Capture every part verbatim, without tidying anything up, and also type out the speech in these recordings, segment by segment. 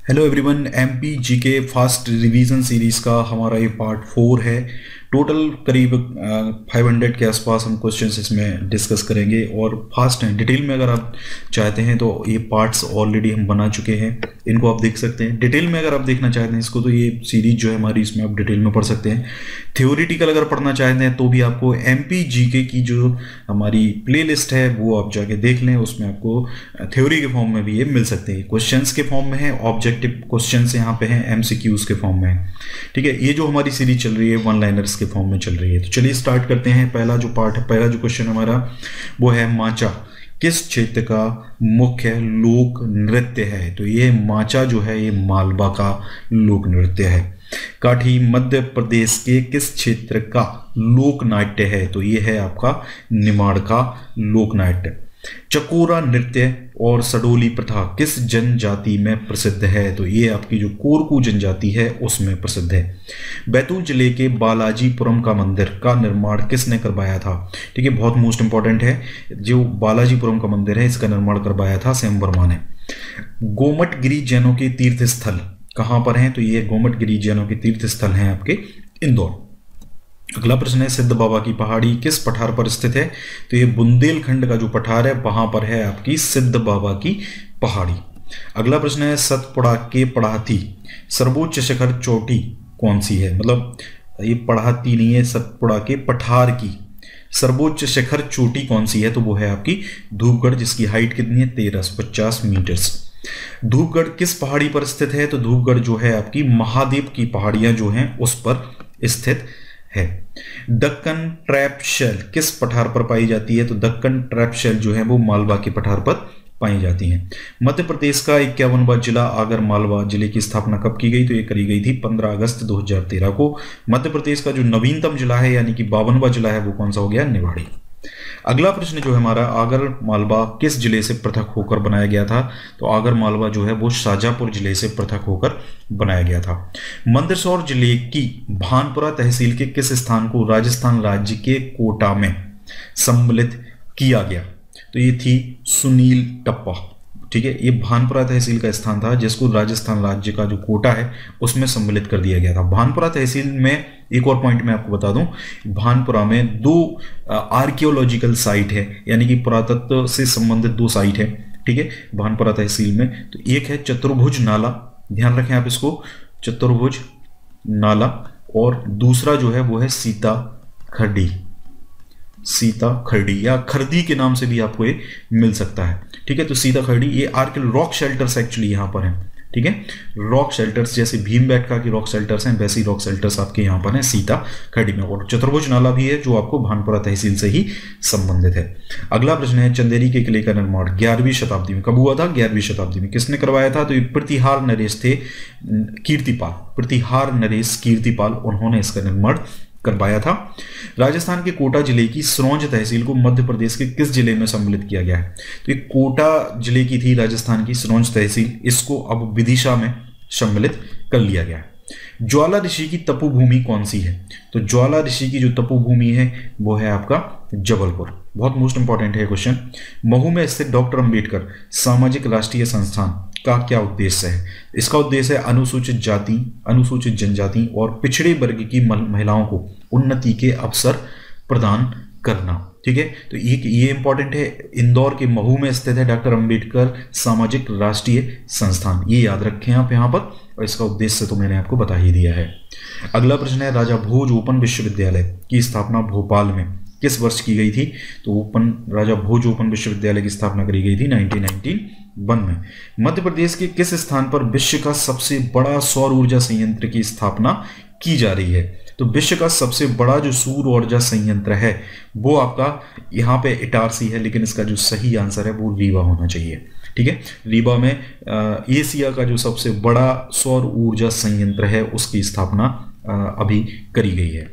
Hello everyone, MP GK fast revision series का हमारा ये पार्ट फोर है। टोटल करीब फाइव हंड्रेड के आसपास हम क्वेश्चंस इसमें डिस्कस करेंगे और फास्ट हैं। डिटेल में अगर आप चाहते हैं तो ये पार्ट्स ऑलरेडी हम बना चुके हैं, इनको आप देख सकते हैं। डिटेल में अगर आप देखना चाहते हैं इसको तो ये सीरीज जो है हमारी, इसमें आप डिटेल में पढ़ सकते हैं। थ्योरिटिकल अगर पढ़ना चाहते हैं तो भी आपको एमपी जीके की जो हमारी प्लेलिस्ट है वो आप जाके देख लें, उसमें आपको थ्योरी के फॉर्म में भी ये मिल सकते हैं। क्वेश्चंस के फॉर्म में है, ऑब्जेक्टिव क्वेश्चंस यहाँ पे हैं, एमसीक्यूज के फॉर्म में है। ठीक है, ये जो हमारी सीरीज चल रही है वन लाइनर्स के फॉर्म में चल रही है। तो चलिए स्टार्ट करते हैं। पहला जो पार्ट है, पहला जो क्वेश्चन हमारा वो है माचा किस क्षेत्र का मुख्य लोक नृत्य है। तो ये माचा जो है ये मालवा का लोक नृत्य है। काठी मध्य प्रदेश के किस क्षेत्र का लोक नाट्य है। तो ये है आपका निमाड़ का लोक नाट्य। चकोरा नृत्य और सडोली प्रथा किस जनजाति में प्रसिद्ध है। तो ये आपकी जो कोरकू जनजाति है उसमें प्रसिद्ध है। बैतूल जिले के बालाजीपुरम का मंदिर का निर्माण किसने करवाया था। ठीक है, बहुत मोस्ट इंपॉर्टेंट है। जो बालाजीपुरम का मंदिर है इसका निर्माण करवाया था स्वयं वर्मा ने। गोमटगिरी जैनों के तीर्थ स्थल कहां पर हैं। तो ये गोमटगिरी जैनों के तीर्थ स्थल हैं आपके इंदौर। अगला प्रश्न है सिद्ध बाबा की पहाड़ी किस पठार पर स्थित है। तो ये बुंदेलखंड का जो पठार है वहां पर है आपकी सिद्ध बाबा की पहाड़ी। अगला प्रश्न है सतपुड़ा के पढ़ाती सर्वोच्च शिखर चोटी कौन सी है। मतलब ये पढ़ाती नहीं है, सतपुड़ा के पठार की सर्वोच्च शिखर चोटी कौन सी है। तो वो है आपकी धूपगढ़, जिसकी हाइट कितनी है तेरह सौ पचास मीटर्स। धूपगढ़ किस पहाड़ी पर स्थित है। तो धूपगढ़ जो है आपकी महादेव की पहाड़ियां जो हैं उस पर स्थित है। दक्कन ट्रैप शेल किस पठार पर पाई जाती है। तो दक्कन ट्रैप शेल जो है वो मालवा के पठार पर पाई जाती हैं। मध्य प्रदेश का इक्यावनवां जिला आगर मालवा जिले की स्थापना कब की गई। तो ये करी गई थी पंद्रह अगस्त दो हज़ार तेरह को। मध्य प्रदेश का जो नवीनतम जिला है यानी कि बावनवा जिला है वो कौन सा हो गया, निवाड़ी। अगला प्रश्न जो है हमारा आगर मालवा किस जिले से पृथक होकर बनाया गया था। तो आगर मालवा जो है वो शाजापुर जिले से पृथक होकर बनाया गया था। मंदसौर जिले की भानपुरा तहसील के किस स्थान को राजस्थान राज्य के कोटा में सम्मिलित किया गया। तो ये थी सुनील टप्पा। ठीक है, ये भानपुरा तहसील का स्थान था जिसको राजस्थान राज्य का जो कोटा है उसमें सम्मिलित कर दिया गया था। भानपुरा तहसील में एक और पॉइंट मैं आपको बता दूं, भानपुरा में दो आर्कियोलॉजिकल साइट है, यानी कि पुरातत्व से संबंधित दो साइट है। ठीक है, भानपुरा तहसील में तो एक है चतुर्भुज नाला, ध्यान रखें आप इसको, चतुर्भुज नाला, और दूसरा जो है वो है सीता खरडी, सीता खरडी या खरदी के नाम से भी आपको ये मिल सकता है। ठीक है, तो सीता खरडी ये आर्कियल रॉक शेल्टर्स एक्चुअली यहाँ पर हैं। ठीक है, रॉक शेल्टर्स जैसे भीमबेटका की रॉक शेल्टर्स हैं वैसे ही रॉक शेल्टर्स आपके यहाँ पर हैं सीता खरडी में। और चतुर्भुज नाला भी है जो आपको भानपुरा तहसील से ही संबंधित है। अगला प्रश्न है चंदेरी के किले का निर्माण ग्यारहवीं शताब्दी में कब हुआ था। ग्यारहवीं शताब्दी में किसने करवाया था। तो ये प्रतिहार नरेश थे कीर्तिपाल, प्रतिहार नरेश कीर्तिपाल, उन्होंने इसका निर्माण करवाया था। राजस्थान के कोटा जिले की सिरोंज तहसील को मध्य प्रदेश के किस जिले में सम्मिलित किया गया है। तो ये कोटा जिले की थी राजस्थान की सिरोंज तहसील, इसको अब विदिशा में सम्मिलित कर लिया गया है। ज्वाला ऋषि की तपोभूमि कौन सी है। तो ज्वाला ऋषि की जो तपोभूमि है वो है आपका जबलपुर। बहुत मोस्ट इंपॉर्टेंट है क्वेश्चन। महू में स्थित डॉक्टर अंबेडकर सामाजिक राष्ट्रीय संस्थान का क्या उद्देश्य है। इसका उद्देश्य है अनुसूचित जाति, अनुसूचित जनजाति और पिछड़े वर्ग की महिलाओं को उन्नति के अवसर प्रदान करना। ठीक है, तो ये ये इंपॉर्टेंट है। इंदौर के महू में स्थित है डॉक्टर अंबेडकर सामाजिक राष्ट्रीय संस्थान, ये याद रखें आप यहाँ पर, और इसका उद्देश्य तो मैंने आपको बता ही दिया है। अगला प्रश्न है राजा भोज ओपन विश्वविद्यालय की स्थापना भोपाल में किस वर्ष की गई थी। तो ओपन राजा भोज ओपन विश्वविद्यालय की स्थापना करी गई थी नाइनटीन नाइंटी वन में। मध्य प्रदेश के किस स्थान पर विश्व का सबसे बड़ा सौर ऊर्जा संयंत्र की स्थापना की जा रही है। तो विश्व का सबसे बड़ा जो सौर ऊर्जा संयंत्र है वो आपका यहाँ पे इटारसी है, लेकिन इसका जो सही आंसर है वो रीवा होना चाहिए। ठीक है, रीवा में एशिया का जो सबसे बड़ा सौर ऊर्जा संयंत्र है उसकी स्थापना अभी करी गई है।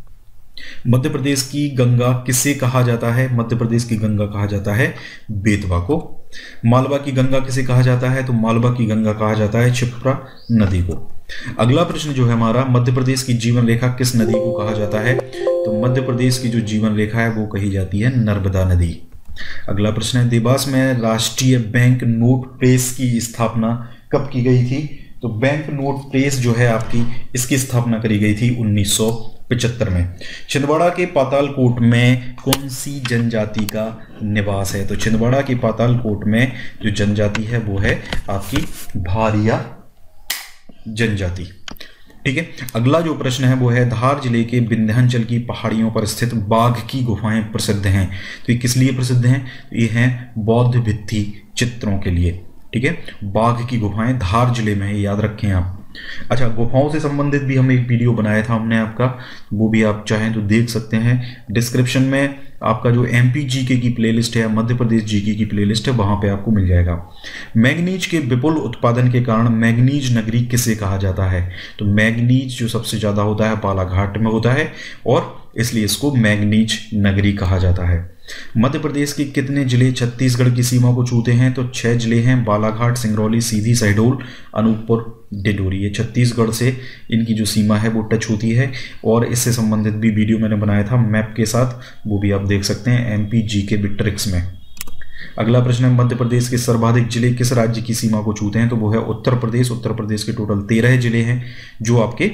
मध्य प्रदेश की गंगा किसे कहा जाता है। मध्य प्रदेश की गंगा कहा जाता है बेतवा को। मालवा की गंगा किसे कहा जाता है। तो मालवा की गंगा कहा जाता है क्षिप्रा नदी को। अगला प्रश्न जो है हमारा, मध्य प्रदेश की जीवन रेखा किस नदी को कहा जाता है। तो मध्य प्रदेश की जो जीवन रेखा है वो कही जाती है नर्मदा नदी। अगला प्रश्न है देवास में राष्ट्रीय बैंक नोट प्रेस की स्थापना कब की गई थी। तो बैंक नोट प्रेस जो है आपकी, इसकी स्थापना करी गई थी उन्नीस सौ पचहत्तर में। छिंदवाड़ा के पातालकोट में कौन सी जनजाति का निवास है? तो छिंदवाड़ा के पातालकोट में जो जनजाति है वो है आपकी भारिया जनजाति। ठीक है, अगला जो प्रश्न है वो है धार जिले के विंध्याचल की पहाड़ियों पर स्थित बाघ की गुफाएं प्रसिद्ध हैं। तो ये किस लिए प्रसिद्ध हैं? तो ये हैं बौद्ध भित्ति चित्रों के लिए। ठीक है, बाघ की गुफाएं धार जिले में है, याद रखें आप। अच्छा, गुफाओं से संबंधित भी हम एक वीडियो बनाया था हमने आपका, वो भी आप चाहें तो देख सकते हैं। डिस्क्रिप्शन में आपका जो एमपी जीके की प्लेलिस्ट है, मध्य प्रदेश जीके की प्लेलिस्ट है, वहां पे आपको मिल जाएगा। मैग्नीज के विपुल उत्पादन के कारण मैग्नीज नगरी किसे कहा जाता है? तो मैग्नीज जो सबसे ज्यादा होता है बालाघाट में होता है, और इसलिए इसको मैग्नीज नगरी कहा जाता है। मध्य प्रदेश के कितने जिले छत्तीसगढ़ की सीमा को छूते हैं? तो छह जिले हैं, बालाघाट, सिंगरौली, सीधी, शहडोल, अनूपपुर, डिंडोरी। ये छत्तीसगढ़ से इनकी जो सीमा है वो टच होती है, और इससे संबंधित भी वीडियो मैंने बनाया था मैप के साथ, वो भी आप देख सकते हैं एमपी जीके बिट्रिक्स में। अगला प्रश्न है मध्य प्रदेश के सर्वाधिक जिले किस राज्य की सीमा को छूते हैं? तो वो है उत्तर प्रदेश। उत्तर प्रदेश के टोटल तेरह जिले हैं जो आपके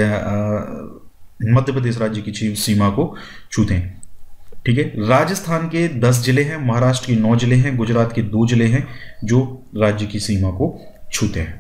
मध्य प्रदेश राज्य की सीमा को छूते हैं। ठीक है, राजस्थान के दस जिले हैं, महाराष्ट्र के नौ जिले हैं, गुजरात के दो जिले हैं जो राज्य की सीमा को छूते हैं।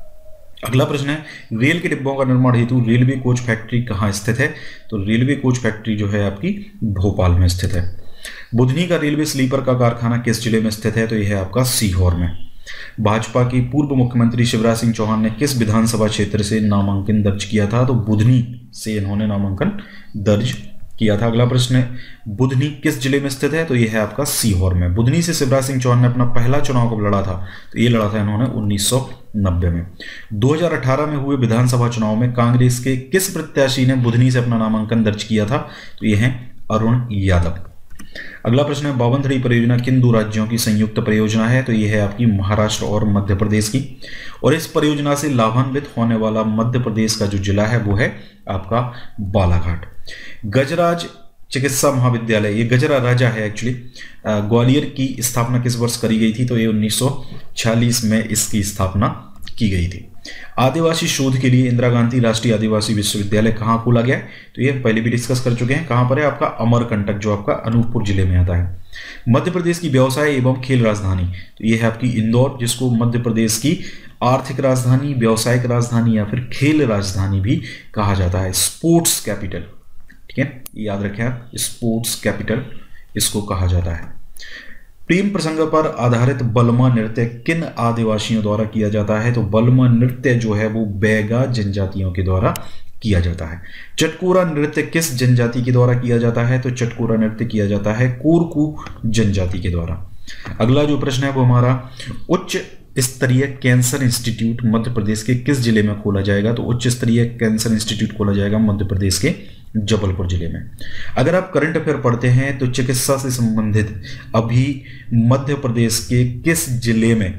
अगला प्रश्न है रेल के डिब्बों का निर्माण हेतु रेलवे कोच फैक्ट्री कहाँ स्थित है? तो रेलवे कोच फैक्ट्री जो है आपकी भोपाल में स्थित है। बुधनी का रेलवे स्लीपर का कारखाना किस जिले में स्थित है? तो यह है आपका सीहोर में। भाजपा के पूर्व मुख्यमंत्री शिवराज सिंह चौहान ने किस विधानसभा क्षेत्र से नामांकन दर्ज किया था? तो बुधनी से इन्होंने नामांकन दर्ज किया था। अगला प्रश्न है बुधनी किस जिले में स्थित है? तो यह है आपका सीहोर में। बुधनी से शिवराज सिंह चौहान ने अपना पहला चुनाव कब लड़ा था? तो ये लड़ा था इन्होंने उन्नीस सौ नब्बे में। दो हज़ार अठारह में हुए विधानसभा चुनाव में कांग्रेस के किस प्रत्याशी ने बुधनी से अपना नामांकन दर्ज किया था? तो यह है अरुण यादव। अगला प्रश्न है बावनथड़ी परियोजना किन दो राज्यों की संयुक्त परियोजना है? तो यह है आपकी महाराष्ट्र और मध्य प्रदेश की, और इस परियोजना से लाभान्वित होने वाला मध्य प्रदेश का जो जिला है वो है आपका बालाघाट। गजराज चिकित्सा महाविद्यालय, ये गजरा राजा है एक्चुअली, ग्वालियर की स्थापना किस वर्ष करी गई थी? तो ये उन्नीस सौ छियालीस में इसकी स्थापना की गई थी। आदिवासी शोध के लिए इंदिरा गांधी राष्ट्रीय आदिवासी विश्वविद्यालय कहाँ खोला गया है? तो ये पहले भी डिस्कस कर चुके हैं। कहाँ पर है? आपका अमरकंटक, जो आपका अनूपपुर जिले में आता है। मध्य प्रदेश की व्यवसाय एवं खेल राजधानी, तो ये है आपकी इंदौर, जिसको मध्य प्रदेश की आर्थिक राजधानी, व्यावसायिक राजधानी या फिर खेल राजधानी भी कहा जाता है। स्पोर्ट्स कैपिटल, ठीक है, याद रखें आप, स्पोर्ट्स कैपिटल इसको कहा जाता है। प्रेम प्रसंग पर आधारित बलमा नृत्य किन आदिवासियों द्वारा किया जाता है? तो बलमा नृत्य जो है वो बैगा जनजातियों के द्वारा किया जाता है। चटकोरा नृत्य किस जनजाति के द्वारा किया जाता है? तो चटकोरा नृत्य किया जाता है कोरकू जनजाति के द्वारा। अगला जो प्रश्न है वो हमारा उच्च स्तरीय कैंसर इंस्टीट्यूट मध्य प्रदेश के किस जिले में खोला जाएगा? तो उच्च स्तरीय कैंसर इंस्टीट्यूट खोला जाएगा मध्य प्रदेश के जबलपुर जिले में। अगर आप करंट अफेयर पढ़ते हैं तो चिकित्सा से संबंधित अभी मध्य प्रदेश के किस जिले में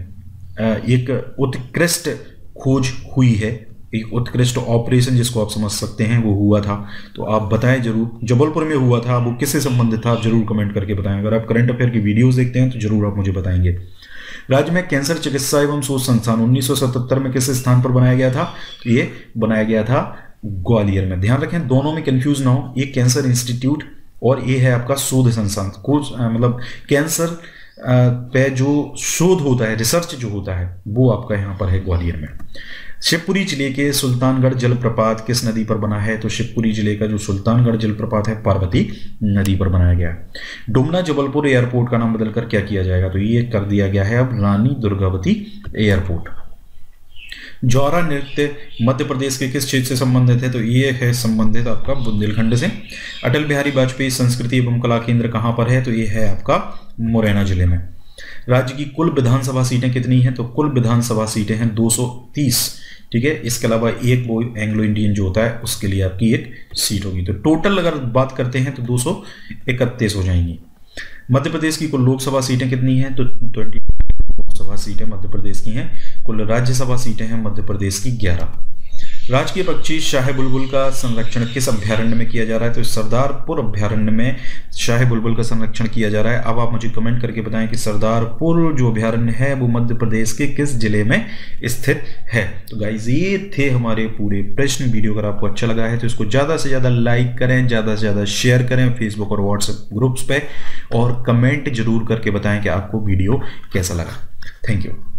एक उत्कृष्ट खोज हुई है, एक उत्कृष्ट ऑपरेशन जिसको आप समझ सकते हैं वो हुआ था? तो आप बताएं जरूर, जबलपुर में हुआ था, वो किससे संबंधित था? आप जरूर कमेंट करके बताएं। अगर आप करंट अफेयर की वीडियोस देखते हैं तो जरूर आप मुझे बताएंगे। राज्य में कैंसर चिकित्सा एवं शोध संस्थान उन्नीस सौ सतहत्तर में किस स्थान पर बनाया गया था? तो ये बनाया गया था ग्वालियर में। ध्यान रखें, दोनों में कंफ्यूज ना हो, ये कैंसर इंस्टीट्यूट और ये है आपका शोध संस्थान। मतलब कैंसर पे जो शोध होता है, रिसर्च जो होता है, वो आपका यहाँ पर है ग्वालियर में। शिवपुरी जिले के सुल्तानगढ़ जलप्रपात किस नदी पर बना है? तो शिवपुरी जिले का जो सुल्तानगढ़ जलप्रपात है पार्वती नदी पर बनाया गया है। डुमना जबलपुर एयरपोर्ट का नाम बदलकर क्या किया जाएगा? तो ये कर दिया गया है अब रानी दुर्गावती एयरपोर्ट। ज्वारा नृत्य मध्य प्रदेश के किस क्षेत्र से संबंधित है? तो ये है संबंधित आपका बुंदेलखंड से। अटल बिहारी वाजपेयी संस्कृति एवं कला केंद्र कहाँ पर है? तो ये है आपका मुरैना जिले में। राज्य की कुल विधानसभा सीटें कितनी हैं? तो कुल विधानसभा सीटें हैं दो सौ तीस, ठीक है। इसके अलावा एक वो एंग्लो इंडियन जो होता है उसके लिए आपकी एक सीट होगी। तो टोटल अगर बात करते हैं तो दो सौ इकतीस हो जाएंगी। मध्य प्रदेश की कुल लोकसभा सीटें कितनी हैं? तो ट्वेंटी लोकसभा सीटें मध्य प्रदेश की हैं। कुल राज्यसभा सीटें हैं मध्य प्रदेश की ग्यारह। राजकीय पक्षी शाह बुलबुल का संरक्षण किस अभ्यारण्य में किया जा रहा है? तो सरदारपुर अभ्यारण्य में शाह बुलबुल का संरक्षण किया जा रहा है। अब आप मुझे कमेंट करके बताएं कि सरदारपुर जो अभ्यारण्य है वो मध्य प्रदेश के किस जिले में स्थित है। तो गाइज ये थे हमारे पूरे प्रश्न। वीडियो अगर आपको अच्छा लगा है तो इसको ज़्यादा से ज़्यादा लाइक करें, ज़्यादा से ज़्यादा शेयर करें फेसबुक और व्हाट्सएप ग्रुप्स पे, और कमेंट जरूर करके बताएं कि आपको वीडियो कैसा लगा। Thank you.